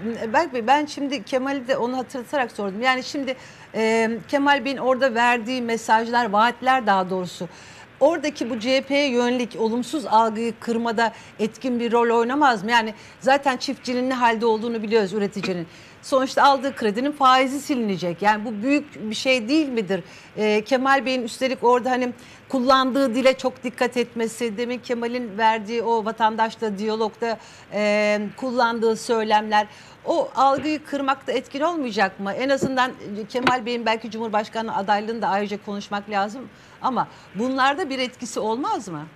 Berk Bey, ben şimdi Kemal'i de onu hatırlatarak sordum. Yani şimdi Kemal Bey'in orada verdiği mesajlar, vaatler daha doğrusu, oradaki bu CHP'ye yönelik olumsuz algıyı kırmada etkin bir rol oynamaz mı? Yani zaten çiftçinin ne halde olduğunu biliyoruz, üreticinin. Sonuçta aldığı kredinin faizi silinecek. Yani bu büyük bir şey değil midir? Kemal Bey'in üstelik orada hani kullandığı dile çok dikkat etmesi, demin Kemal'in verdiği o vatandaşla diyalogda kullandığı söylemler, o algıyı kırmakta etkin olmayacak mı? En azından Kemal Bey'in belki Cumhurbaşkanı adaylığını da ayrıca konuşmak lazım ama bunlarda bir etkisi olmaz mı?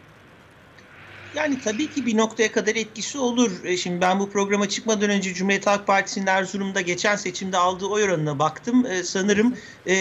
Yani tabii ki bir noktaya kadar etkisi olur. Şimdi ben bu programa çıkmadan önce Cumhuriyet Halk Partisi'nin Erzurum'da geçen seçimde aldığı oy oranına baktım. Sanırım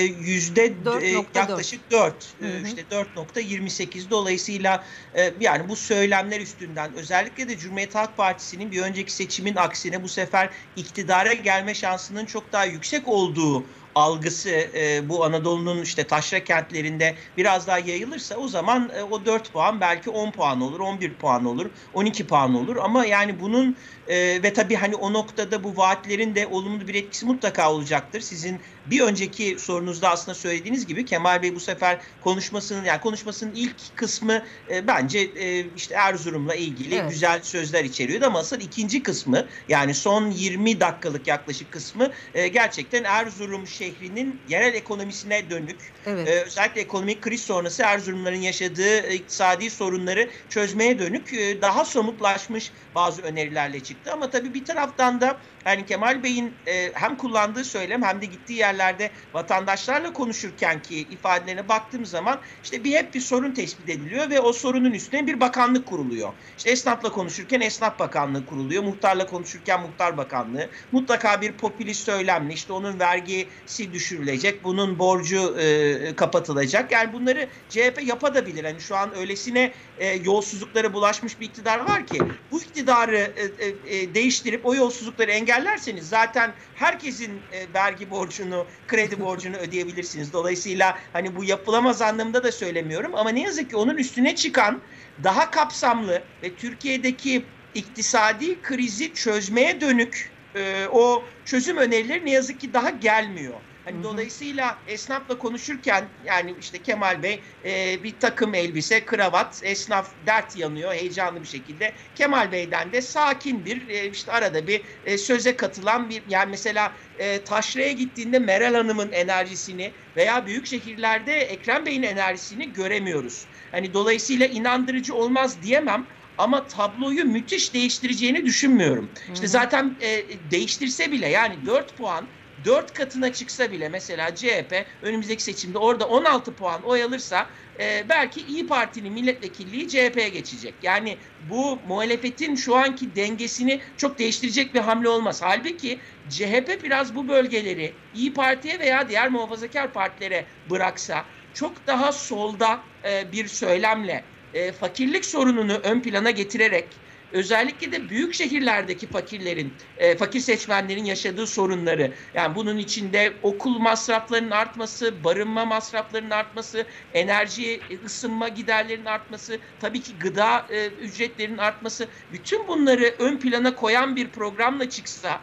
yüzde 4.4. yaklaşık 4, Hı hı. işte 4,28. Dolayısıyla yani bu söylemler üstünden özellikle de Cumhuriyet Halk Partisi'nin bir önceki seçimin aksine bu sefer iktidara gelme şansının çok daha yüksek olduğu algısı bu Anadolu'nun işte taşra kentlerinde biraz daha yayılırsa o zaman o 4 puan belki 10 puan olur, 11 puan olur, 12 puan olur. Ama yani bunun ve tabii hani o noktada bu vaatlerin de olumlu bir etkisi mutlaka olacaktır. Sizin bir önceki sorunuzda aslında söylediğiniz gibi Kemal Bey bu sefer konuşmasının ilk kısmı bence işte Erzurum'la ilgili Evet. güzel sözler içeriyordu ama asıl ikinci kısmı yani son 20 dakikalık yaklaşık kısmı gerçekten Erzurum şehrinin yerel ekonomisine dönük, Evet. özellikle ekonomik kriz sonrası Erzurumların yaşadığı iktisadi sorunları çözmeye dönük daha somutlaşmış bazı önerilerle çıktı. Ama tabii bir taraftan da yani Kemal Bey'in hem kullandığı söylem hem de gittiği yerlerde vatandaşlarla konuşurken ki ifadelerine baktığım zaman işte hep bir sorun tespit ediliyor ve o sorunun üstüne bir bakanlık kuruluyor. İşte esnafla konuşurken esnaf bakanlığı kuruluyor, muhtarla konuşurken muhtar bakanlığı, mutlaka bir popülist söylemle işte onun vergisi düşürülecek, bunun borcu kapatılacak. Yani bunları CHP yapabilir. Hani şu an öylesine yolsuzluklara bulaşmış bir iktidar var ki bu iktidarı değiştirip o yolsuzlukları engellerseniz zaten herkesin vergi borcunu, kredi borcunu ödeyebilirsiniz. Dolayısıyla hani bu yapılamaz anlamında da söylemiyorum ama ne yazık ki onun üstüne çıkan daha kapsamlı ve Türkiye'deki iktisadi krizi çözmeye dönük o çözüm önerileri ne yazık ki daha gelmiyor. Hı Hani hı. dolayısıyla esnafla konuşurken yani işte Kemal Bey bir takım elbise, kravat, esnaf dert yanıyor heyecanlı bir şekilde. Kemal Bey'den de sakin bir işte arada bir söze katılan bir yani mesela taşraya gittiğinde Meral Hanım'ın enerjisini veya büyük şehirlerde Ekrem Bey'in enerjisini göremiyoruz. Hani dolayısıyla inandırıcı olmaz diyemem ama tabloyu müthiş değiştireceğini düşünmüyorum. Hı İşte hı. zaten değiştirse bile yani 4 puan 4 katına çıksa bile mesela CHP önümüzdeki seçimde orada 16 puan oy alırsa belki İyi Parti'nin milletvekilliği CHP'ye geçecek. Yani bu muhalefetin şu anki dengesini çok değiştirecek bir hamle olmaz. Halbuki CHP biraz bu bölgeleri İyi Parti'ye veya diğer muhafazakar partilere bıraksa çok daha solda bir söylemle fakirlik sorununu ön plana getirerek özellikle de büyük şehirlerdeki fakirlerin, fakir seçmenlerin yaşadığı sorunları, yani bunun içinde okul masraflarının artması, barınma masraflarının artması, enerji, ısınma giderlerinin artması, tabii ki gıda ücretlerinin artması, bütün bunları ön plana koyan bir programla çıksa,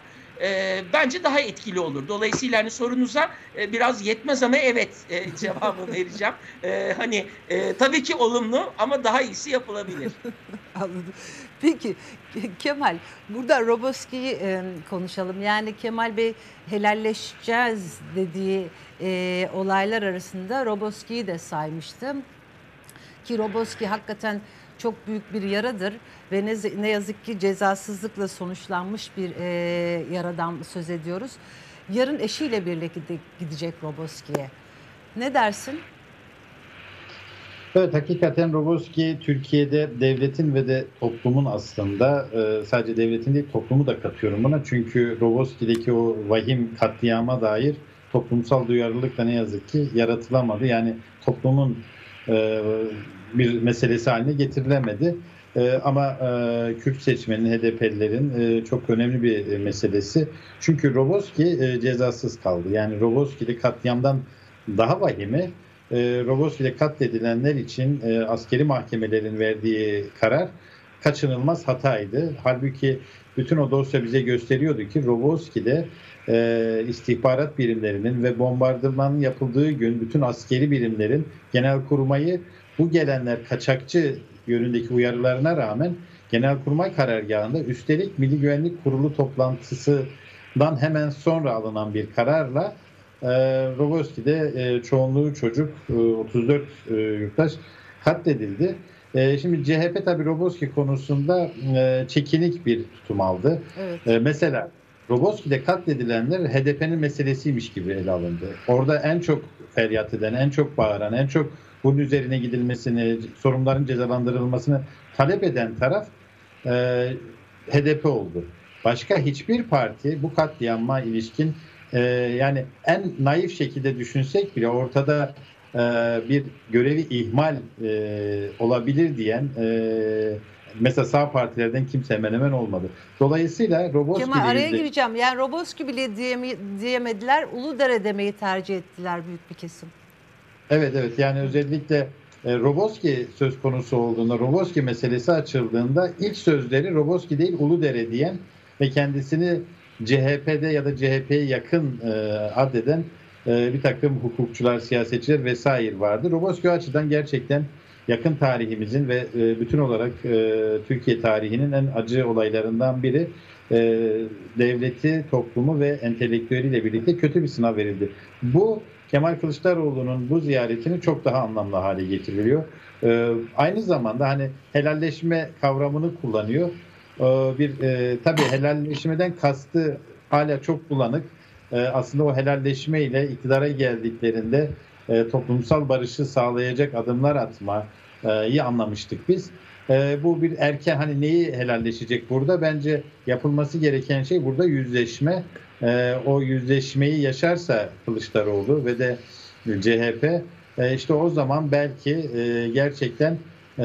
bence daha etkili olur. Dolayısıyla hani sorunuza biraz yetmez ama evet cevabı vereceğim. Hani tabii ki olumlu ama daha iyisi yapılabilir. Anladım. Peki Kemal, burada Roboski'yi konuşalım. Yani Kemal Bey helalleşeceğiz dediği olaylar arasında Roboski'yi de saymıştım. Ki Roboski hakikaten çok büyük bir yaradır ve ne yazık ki cezasızlıkla sonuçlanmış bir yaradan söz ediyoruz. Yarın eşiyle birlikte gidecek Roboski'ye. Ne dersin? Evet, hakikaten Rogoski Türkiye'de devletin ve de toplumun aslında sadece devletin değil toplumu da katıyorum buna. Çünkü Rogoski'deki o vahim katliama dair toplumsal duyarlılık da ne yazık ki yaratılamadı. Yani toplumun e, bir meselesi haline getirilemedi. Ama Kürt seçmenin, HDP'lilerin çok önemli bir meselesi. Çünkü Rogoski cezasız kaldı. Yani Rogoski'de katliamdan daha vahimi Rogoski'de katledilenler için askeri mahkemelerin verdiği karar kaçınılmaz hataydı. Halbuki bütün o dosya bize gösteriyordu ki Roboski'de istihbarat birimlerinin ve bombardımanın yapıldığı gün bütün askeri birimlerin Genelkurmay'ı bu gelenler kaçakçı yönündeki uyarılarına rağmen Genelkurmay karargahında, üstelik Milli Güvenlik Kurulu toplantısından hemen sonra alınan bir kararla Roboski'de çoğunluğu çocuk, 34 yurttaş katledildi. Şimdi CHP tabii Roboski konusunda çekinik bir tutum aldı. Evet. Mesela Roboski'de katledilenler HDP'nin meselesiymiş gibi ele alındı. Orada en çok feryat eden, en çok bağıran, en çok bunun üzerine gidilmesini, sorumluların cezalandırılmasını talep eden taraf HDP oldu. Başka hiçbir parti bu katliama ilişkin yani en naif şekilde düşünsek bile ortada bir görevi ihmal olabilir diyen mesela sağ partilerden kimse hemen hemen olmadı. Dolayısıyla Roboski Kemal, araya gireceğim. Yani Roboski bile diyemediler. Uludere demeyi tercih ettiler büyük bir kesim. Evet, yani özellikle Roboski söz konusu olduğunda, Roboski meselesi açıldığında ilk sözleri Roboski değil Uludere diyen ve kendisini CHP'de ya da CHP'ye yakın addeden bir takım hukukçular, siyasetçiler vesaire vardı. Roboski o açıdan gerçekten yakın tarihimizin ve bütün olarak Türkiye tarihinin en acı olaylarından biri. Devleti, toplumu ve entelektüeliyle birlikte kötü bir sınav verildi. Bu Kemal Kılıçdaroğlu'nun bu ziyaretini çok daha anlamlı hale getiriyor. Aynı zamanda hani helalleşme kavramını kullanıyor. Tabii helalleşmeden kastı hala çok bulanık. Aslında o helalleşme ile iktidara geldiklerinde toplumsal barışı sağlayacak adımlar atmayı anlamıştık biz. Bu bir erken, hani neyi helalleşecek burada? Bence yapılması gereken şey burada yüzleşme. O yüzleşmeyi yaşarsa Kılıçdaroğlu ve de CHP, işte o zaman belki gerçekten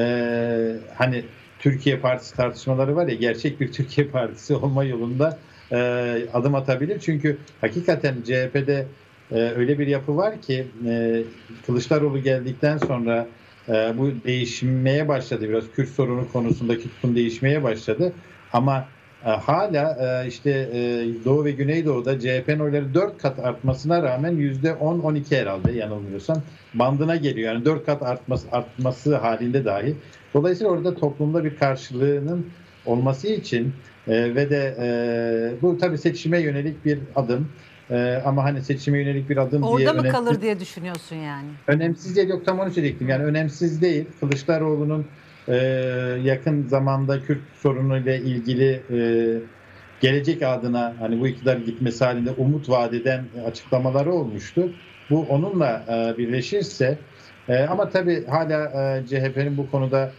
hani Türkiye Partisi tartışmaları var ya, gerçek bir Türkiye Partisi olma yolunda adım atabilir. Çünkü hakikaten CHP'de öyle bir yapı var ki Kılıçdaroğlu geldikten sonra bu değişmeye başladı. Biraz Kürt sorunu konusundaki tutum değişmeye başladı. Ama hala işte Doğu ve Güneydoğu'da CHP'nin oyları 4 kat artmasına rağmen %10-12 herhalde yanılmıyorsam bandına geliyor. Yani 4 kat artması halinde dahi. Dolayısıyla orada toplumda bir karşılığının olması için ve de bu tabii seçime yönelik bir adım. Ama hani seçime yönelik bir adım orada diye mı kalır diye düşünüyorsun yani? Önemsiz değil, yok tam onu söyleyecektim. Yani önemsiz değil. Kılıçdaroğlu'nun yakın zamanda Kürt sorunuyla ilgili gelecek adına hani bu iktidar gitmesi halinde umut vaat eden açıklamaları olmuştu. Bu onunla birleşirse ama tabii hala CHP'nin bu konuda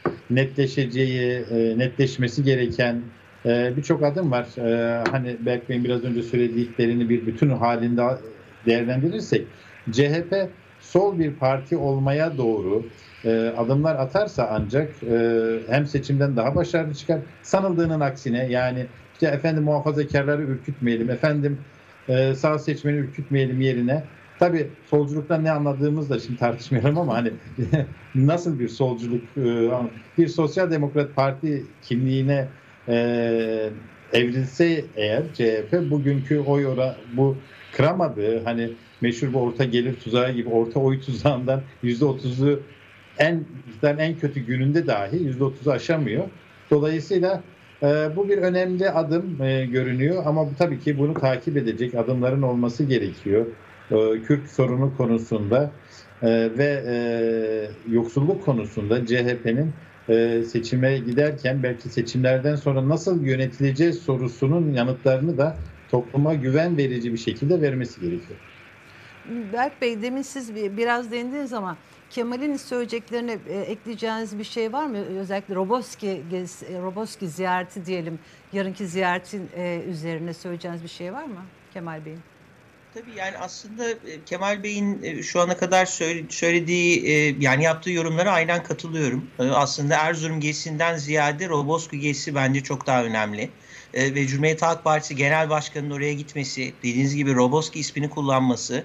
netleşmesi gereken birçok adım var. Hani Berk Bey'in biraz önce söylediklerini bir bütün halinde değerlendirirsek CHP sol bir parti olmaya doğru adımlar atarsa ancak hem seçimden daha başarılı çıkar. Sanıldığının aksine, yani işte efendim muhafazakarları ürkütmeyelim, efendim sağ seçmeni ürkütmeyelim yerine, tabii solculuktan ne anladığımızla şimdi tartışmayalım ama hani nasıl bir solculuk, bir sosyal demokrat parti kimliğine evrilse eğer CHP bugünkü bu kıramadığı, hani meşhur bu orta gelir tuzağı gibi orta oy tuzağından %30'u en kötü gününde dahi %30'u aşamıyor. Dolayısıyla bu bir önemli adım görünüyor ama tabii ki bunu takip edecek adımların olması gerekiyor. Kürt sorunu konusunda ve yoksulluk konusunda CHP'nin seçime giderken belki seçimlerden sonra nasıl yönetileceğiz sorusunun yanıtlarını da topluma güven verici bir şekilde vermesi gerekiyor. Berk Bey, demin siz biraz değindiniz ama Kemal'in söyleyeceklerine ekleyeceğiniz bir şey var mı? Özellikle Roboski ziyareti diyelim, yarınki ziyaretin üzerine söyleyeceğiniz bir şey var mı Kemal Bey'in? Tabii yani aslında Kemal Bey'in şu ana kadar söylediği yani yaptığı yorumlara aynen katılıyorum. Aslında Erzurum gezisinden ziyade Roboski gezisi bence çok daha önemli. ve Cumhuriyet Halk Partisi Genel Başkanı'nın oraya gitmesi, dediğiniz gibi Roboski ismini kullanması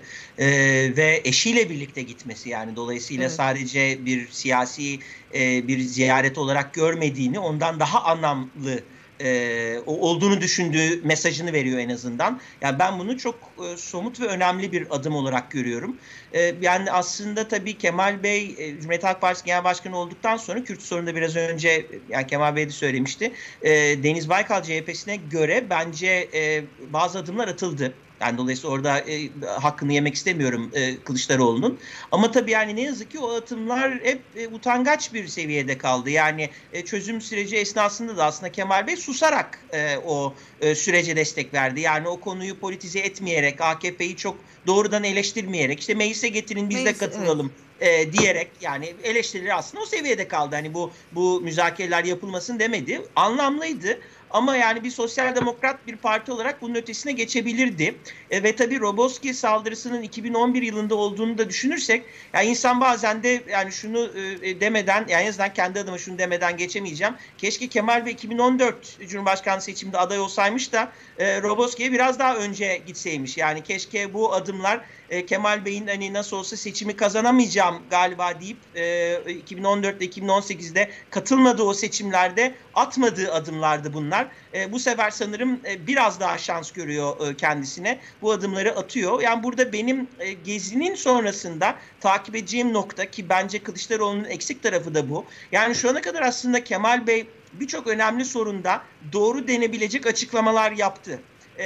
ve eşiyle birlikte gitmesi, yani dolayısıyla sadece bir siyasi bir ziyaret olarak görmediğini, ondan daha anlamlı olduğunu düşündüğü mesajını veriyor en azından. Yani ben bunu çok somut ve önemli bir adım olarak görüyorum. Yani aslında tabii Kemal Bey Cumhuriyet Halk Partisi Genel Başkanı olduktan sonra Kürt sorununda biraz önce yani Kemal Bey de söylemişti. Deniz Baykal CHP'sine göre bence bazı adımlar atıldı. Yani dolayısıyla orada hakkını yemek istemiyorum Kılıçdaroğlu'nun. Ama tabii yani ne yazık ki o atımlar hep utangaç bir seviyede kaldı. Yani çözüm süreci esnasında da aslında Kemal Bey susarak o sürece destek verdi. Yani o konuyu politize etmeyerek, AKP'yi çok doğrudan eleştirmeyerek, işte meclise getirin biz de katılalım diyerek, yani eleştirileri aslında o seviyede kaldı. Hani bu müzakereler yapılmasın demedi. Anlamlıydı. Ama yani bir sosyal demokrat bir parti olarak bunun ötesine geçebilirdi. Ve tabii Roboski saldırısının 2011 yılında olduğunu da düşünürsek, yani insan bazen de yani şunu demeden, yani en azından kendi adıma şunu demeden geçemeyeceğim. Keşke Kemal Bey 2014 Cumhurbaşkanlığı seçiminde aday olsaymış da Roboski'ye biraz daha önce gitseymiş. Yani keşke bu adımlar Kemal Bey'in hani nasıl olsa seçimi kazanamayacağım galiba deyip 2014'te 2018'de katılmadığı o seçimlerde atmadığı adımlardı bunlar. Bu sefer sanırım biraz daha şans görüyor kendisine. Bu adımları atıyor. Yani burada benim Gezi'nin sonrasında takip edeceğim nokta, ki bence Kılıçdaroğlu'nun eksik tarafı da bu. Yani şu ana kadar aslında Kemal Bey birçok önemli sorunda doğru denebilecek açıklamalar yaptı.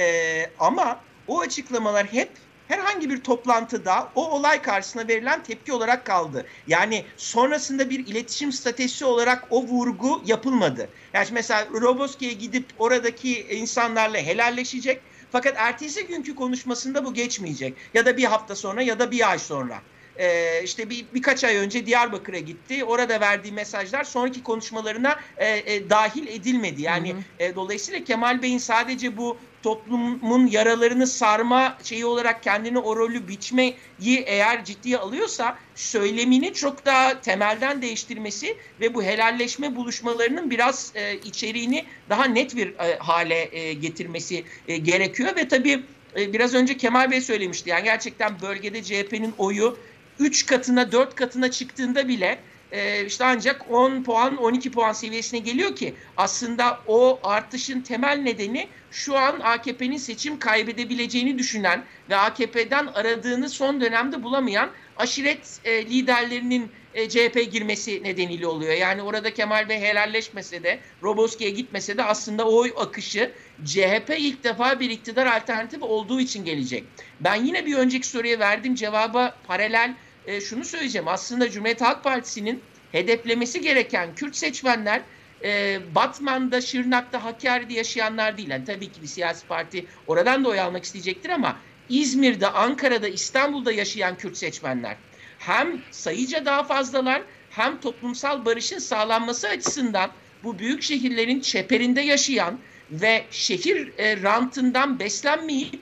Ama o açıklamalar hep herhangi bir toplantıda o olay karşısına verilen tepki olarak kaldı. Yani sonrasında bir iletişim stratejisi olarak o vurgu yapılmadı. Yani mesela Roboski'ye gidip oradaki insanlarla helalleşecek. Fakat ertesi günkü konuşmasında bu geçmeyecek. Ya da bir hafta sonra ya da bir ay sonra. İşte birkaç ay önce Diyarbakır'a gitti. Orada verdiği mesajlar sonraki konuşmalarına dahil edilmedi. Yani dolayısıyla Kemal Bey'in sadece bu toplumun yaralarını sarma şeyi olarak kendini o rolü biçmeyi eğer ciddiye alıyorsa, söylemini çok daha temelden değiştirmesi ve bu helalleşme buluşmalarının biraz içeriğini daha net bir hale getirmesi gerekiyor. Ve tabii biraz önce Kemal Bey söylemişti. Yani gerçekten bölgede CHP'nin oyu 3 katına 4 katına çıktığında bile işte ancak 10 puan 12 puan seviyesine geliyor ki aslında o artışın temel nedeni şu an AKP'nin seçim kaybedebileceğini düşünen ve AKP'den aradığını son dönemde bulamayan aşiret liderlerinin CHP'ye girmesi nedeniyle oluyor. Yani orada Kemal Bey helalleşmese de, Roboski'ye gitmese de aslında o oy akışı CHP ilk defa bir iktidar alternatifi olduğu için gelecek. Ben yine bir önceki soruya verdiğim cevaba paralel şunu söyleyeceğim. Aslında Cumhuriyet Halk Partisi'nin hedeflemesi gereken Kürt seçmenler Batman'da, Şırnak'ta, Hakkari'de yaşayanlar değil. Yani tabii ki bir siyasi parti oradan da oy almak isteyecektir ama İzmir'de, Ankara'da, İstanbul'da yaşayan Kürt seçmenler hem sayıca daha fazlalar hem toplumsal barışın sağlanması açısından bu büyük şehirlerin çeperinde yaşayan ve şehir rantından beslenmeyip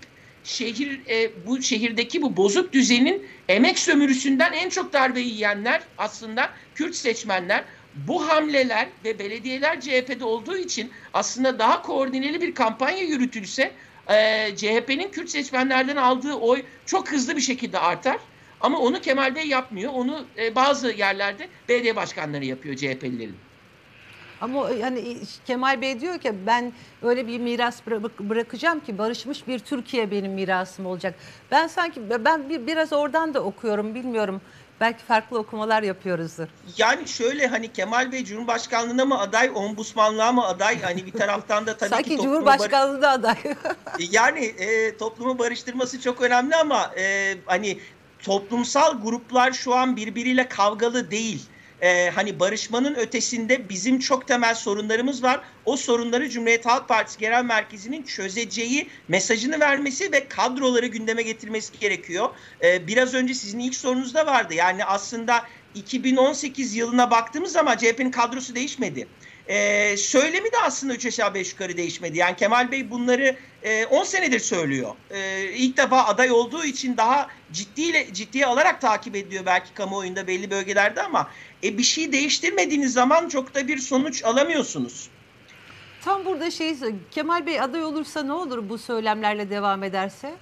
bu şehirdeki bu bozuk düzenin emek sömürüsünden en çok darbe yiyenler aslında Kürt seçmenler. Bu hamleler ve belediyeler CHP'de olduğu için aslında daha koordineli bir kampanya yürütülse CHP'nin Kürt seçmenlerden aldığı oy çok hızlı bir şekilde artar. Ama onu Kemal Bey yapmıyor. Onu bazı yerlerde belediye başkanları yapıyor CHP'lilerin. Ama yani Kemal Bey diyor ki ben öyle bir miras bırakacağım ki barışmış bir Türkiye benim mirasım olacak. Ben sanki biraz oradan da okuyorum, bilmiyorum. Belki farklı okumalar yapıyoruzdur. Yani şöyle, hani Kemal Bey Cumhurbaşkanlığına mı aday, ombudsmanlığa mı aday? Hani bir taraftan da tabii sanki ki Cumhurbaşkanlığı da aday. Yani toplumu barıştırması çok önemli ama hani toplumsal gruplar şu an birbiriyle kavgalı değil. Hani barışmanın ötesinde bizim çok temel sorunlarımız var. O sorunları Cumhuriyet Halk Partisi Genel Merkezi'nin çözeceği mesajını vermesi ve kadroları gündeme getirmesi gerekiyor. Biraz önce sizin ilk sorunuzda vardı. Yani aslında 2018 yılına baktığımız zaman CHP'nin kadrosu değişmedi. Söylemi de aslında 3 aşağı 5 yukarı değişmedi. Yani Kemal Bey bunları 10 senedir söylüyor. İlk defa aday olduğu için daha ciddiye alarak takip ediliyor belki kamuoyunda belli bölgelerde ama bir şey değiştirmediğiniz zaman çok da bir sonuç alamıyorsunuz. Tam burada Kemal Bey aday olursa ne olur bu söylemlerle devam ederse?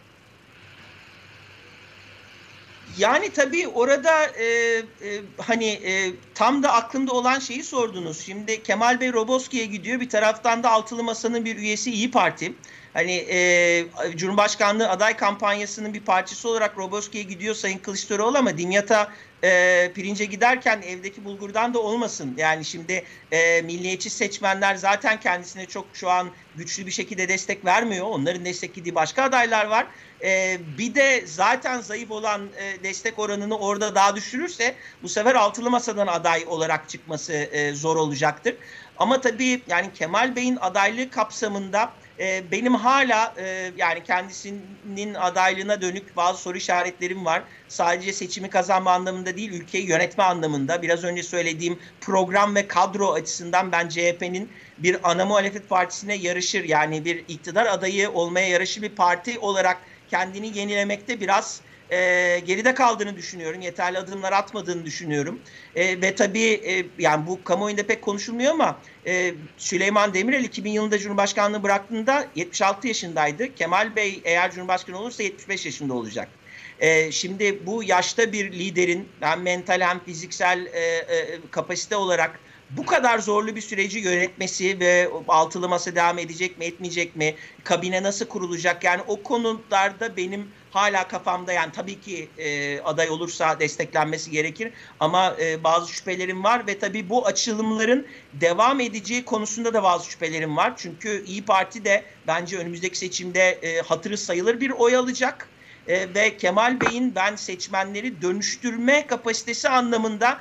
Yani tabii orada tam da aklımda olan şeyi sordunuz. Şimdi Kemal Bey Roboski'ye gidiyor. Bir taraftan da Altılı Masa'nın bir üyesi İyi Parti. Cumhurbaşkanlığı aday kampanyasının bir parçası olarak Roboski'ye gidiyor Sayın Kılıçdaroğlu ama Dimyat'a pirince giderken evdeki bulgurdan da olmasın. Yani şimdi milliyetçi seçmenler zaten kendisine çok şu an güçlü bir şekilde destek vermiyor. Onların desteklediği başka adaylar var. Bir de zaten zayıf olan destek oranını orada daha düşürürse bu sefer Altılı Masa'dan aday olarak çıkması zor olacaktır. Ama tabii yani Kemal Bey'in adaylığı kapsamında benim hala yani kendisinin adaylığına dönük bazı soru işaretlerim var. Sadece seçimi kazanma anlamında değil, ülkeyi yönetme anlamında. Biraz önce söylediğim program ve kadro açısından ben CHP'nin bir ana muhalefet partisine yarışır, yani bir iktidar adayı olmaya yarışır bir parti olarak kendini yenilemekte biraz geride kaldığını düşünüyorum. Yeterli adımlar atmadığını düşünüyorum. Ve tabii yani bu kamuoyunda pek konuşulmuyor ama Süleyman Demirel 2000 yılında Cumhurbaşkanlığı bıraktığında 76 yaşındaydı. Kemal Bey eğer Cumhurbaşkanı olursa 75 yaşında olacak. Şimdi bu yaşta bir liderin hem mental hem fiziksel kapasite olarak bu kadar zorlu bir süreci yönetmesi ve altılı masa devam edecek mi etmeyecek mi, kabine nasıl kurulacak, yani o konularda benim hala kafamda, yani tabii ki aday olursa desteklenmesi gerekir ama bazı şüphelerim var ve tabii bu açılımların devam edeceği konusunda da bazı şüphelerim var. Çünkü İyi Parti de bence önümüzdeki seçimde hatırı sayılır bir oy alacak. Ve Kemal Bey'in ben seçmenleri dönüştürme kapasitesi anlamında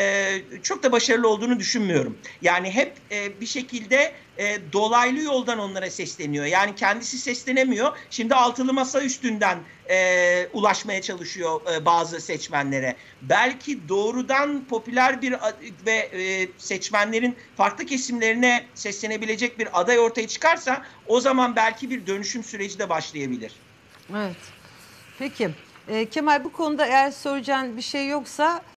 çok da başarılı olduğunu düşünmüyorum. Yani hep bir şekilde dolaylı yoldan onlara sesleniyor. Yani kendisi seslenemiyor. Şimdi altılı masa üstünden ulaşmaya çalışıyor bazı seçmenlere. Belki doğrudan popüler bir ve seçmenlerin farklı kesimlerine seslenebilecek bir aday ortaya çıkarsa o zaman belki bir dönüşüm süreci de başlayabilir. Evet. Peki. Kemal, bu konuda eğer soracağın bir şey yoksa